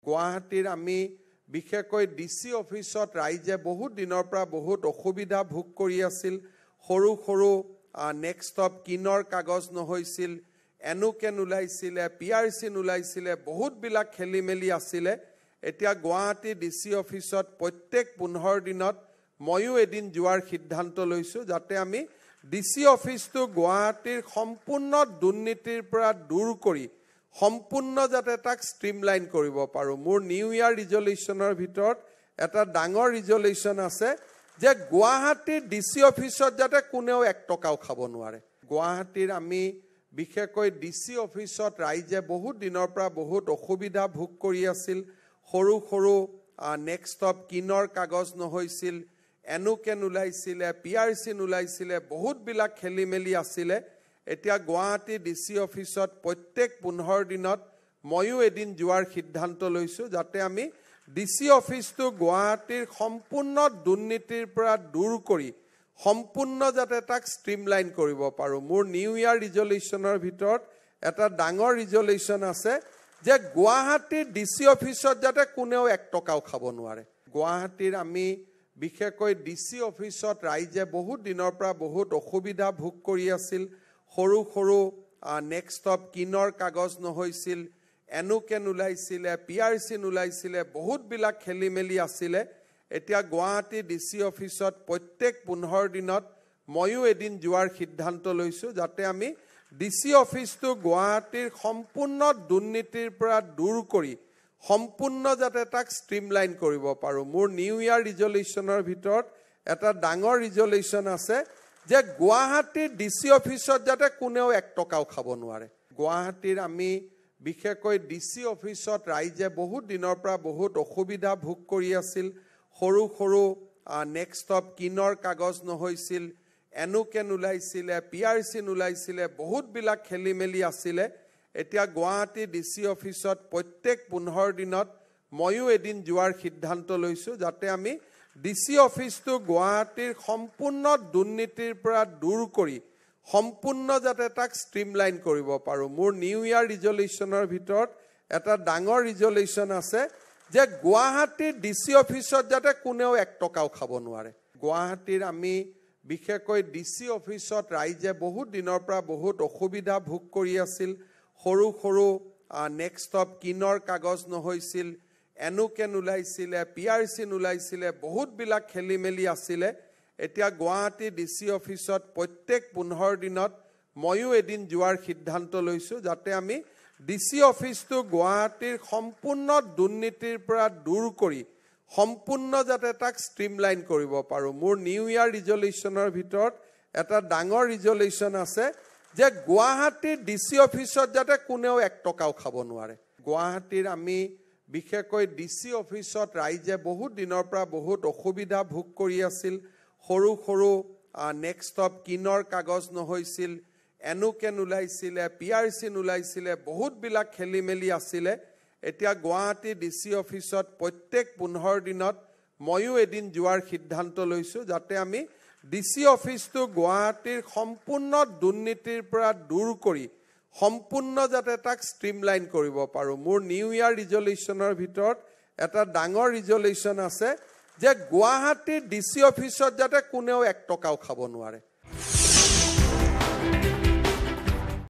গুৱাহাটীৰ আমি বিশেষকৈ ডিসি অফিসত ৰাইজে বহুত দিনৰ পৰা বহুত অসুবিধা ভোগ কৰি আছিল সৰু সৰু নেক্সট অফ কিনৰ কাগজ নহৈছিল এনুকেন ওলাইছিলে পিআৰসি ওলাইছিলে বহুত বিলাক খেলিমেলি আছিলে এতিয়া গুৱাহাটী ডিসি অফিসত প্ৰত্যেক 15 দিনত ময়ো এদিন যোৱাৰ সিদ্ধান্ত লৈছো যাতে আমি ডিসি অফিসটো গুৱাহাটীৰ সম্পূৰ্ণ দুৰ্নীতিৰ পৰা দূৰ কৰি সম্পূৰ্ণ যাতে তাক ষ্ট্ৰিমলাইন কৰিব পাৰো মোৰ নিউ ইয়াৰ ৰিজলিউচনৰ ভিতৰত এটা ডাঙৰ ৰিজলিউচন আছে যে গুৱাহাটীৰ ডিসি অফিসত যাতে কোনেও 1 টকাও খাব নোৱাৰে গুৱাহাটীৰ আমি বিশেষকৈ ডিসি অফিসত ৰাইজে বহুত দিনৰ পৰা বহুত অসুবিধা ভোগ কৰি আছিল সৰু সৰু নেক্সট অফ কিনৰ কাগজ নহৈছিল এনুকেন ওলাইছিলে পিআৰসি ওলাইছিলে বহুত বিলাক খেলিমেলি আছিলে এতিয়া গুৱাহাটী ডিসি অফিসত প্ৰত্যেক 15 দিনত ময়ো এদিন যোৱাৰ সিদ্ধান্ত লৈছো যাতে আমি ডিসি অফিসটো গুৱাহাটীৰ সম্পূৰ্ণ দুৰ্নীতিৰ পৰা দূৰ কৰি সম্পূৰ্ণ যাতে তাক ষ্ট্ৰিমলাইন কৰিব পাৰো মোৰ নিউ ইয়াৰ ৰিজলিউচনৰ ভিতৰত এটা ডাঙৰ ৰিজলিউচন আছে যে গুৱাহাটীৰ ডিসি অফিসত যাতে কোনেও 1 টকাও খাব নোৱাৰে গুৱাহাটীৰ আমি বিশেষকৈ ডিসি অফিসত ৰাইজে বহুত দিনৰ পৰা বহুত অসুবিধা ভোগ কৰি আছিল সৰু সৰু নেক্সট অফ কিনৰ কাগজ নহৈছিল এনুকেন ওলাইছিলে পিআৰসি ওলাইছিলে বহুত বিলাক খেলিমেলি আছিলে এতিয়া গুৱাহাটী ডিসি অফিসত প্ৰত্যেক 15 দিনত ময়ো এদিন যোৱাৰ সিদ্ধান্ত লৈছো যাতে আমি ডিসি অফিসটো গুৱাহাটীৰ সম্পূৰ্ণ দুৰ্নীতিৰ পৰা দূৰ কৰি সম্পূৰ্ণ যাতে তাক ষ্ট্ৰিমলাইন কৰিব পাৰো মোৰ নিউ ইয়াৰ ৰিজলিউচনৰ ভিতৰত এটা ডাঙৰ ৰিজলিউচন আছে যে গুৱাহাটীৰ ডিসি অফিসত যাতে কোনেও 1 টকাও খাব নোৱাৰে গুৱাহাটীৰ আমি বিশেষকৈ ডিসি অফিসত ৰাইজে বহুত দিনৰ পৰা বহুত অসুবিধা ভোগ কৰি আছিল সৰু সৰু নেক্সট অফ কিনৰ কাগজ নহৈছিল এনুকেন ওলাইছিলে পিআৰসি ওলাইছিলে বহুত বিলাক খেলিমেলি আছিলে এতিয়া গুৱাহাটী ডিসি অফিসত প্ৰত্যেক 15 দিনত ময়ো এদিন যোৱাৰ সিদ্ধান্ত লৈছো যাতে আমি ডিসি অফিসটো গুৱাহাটীৰ সম্পূৰ্ণ দুৰ্নীতিৰ পৰা দূৰ কৰি সম্পূৰ্ণ যাতে তাক ষ্ট্ৰিমলাইন কৰিব পাৰো মোৰ নিউ ইয়াৰ ৰিজলিউচনৰ ভিতৰত এটা ডাঙৰ ৰিজলিউচন আছে যে গুৱাহাটীৰ ডিসি অফিসত যাতে কোনেও 1 টকাও খাব নোৱাৰে গুৱাহাটীৰ আমি বিশেষকৈ ডিসি অফিসত ৰাইজে বহুত দিনৰ পৰা বহুত অসুবিধা ভোগ কৰি আছিল সৰু সৰু নেক্সট অফ কিনৰ কাগজ নহৈছিল এনুকেন ওলাইছিলে পিআৰসি ওলাইছিলে বহুত বিলাক খেলিমেলি আছিলে এতিয়া গুৱাহাটী ডিসি অফিসত প্ৰত্যেক 15 দিনত ময়ো এদিন যোৱাৰ সিদ্ধান্ত লৈছো যাতে আমি ডিসি অফিসটো গুৱাহাটীৰ সম্পূৰ্ণ দুৰ্নীতিৰ পৰা দূৰ কৰি সম্পূৰ্ণ যাতে তাক ষ্ট্ৰিমলাইন কৰিব পাৰো মোৰ নিউ ইয়াৰ ৰিজলিউচনৰ ভিতৰত এটা ডাঙৰ ৰিজলিউচন আছে যে গুৱাহাটীৰ ডিসি অফিসত যাতে কোনেও 1 টকাও খাব নোৱাৰে গুৱাহাটীৰ আমি বিশেষকৈ ডিসি অফিসত ৰাইজে বহুত দিনৰ পৰা বহুত অসুবিধা ভোগ কৰি আছিল সৰু সৰু নেক্সট অফ কিনৰ কাগজ নহৈছিল এনুকেন ওলাইছিলে পিআৰসি ওলাইছিলে বহুত বিলাক খেলিমেলি আছিলে এতিয়া গুৱাহাটী ডিসি অফিসত প্ৰত্যেক 15 দিনত ময়ো এদিন যোৱাৰ সিদ্ধান্ত লৈছো যাতে আমি ডিসি অফিসটো গুৱাহাটীৰ সম্পূৰ্ণ দুৰ্নীতিৰ পৰা দূৰ কৰি সম্পূৰ্ণ যাতে তাক ষ্ট্ৰিমলাইন কৰিব পাৰো মোৰ নিউ ইয়াৰ ৰিজলিউচনৰ ভিতৰত এটা ডাঙৰ ৰিজলিউচন আছে যে গুৱাহাটীৰ ডিসি অফিসত যাতে কোনেও 1 টকাও খাব নোৱাৰে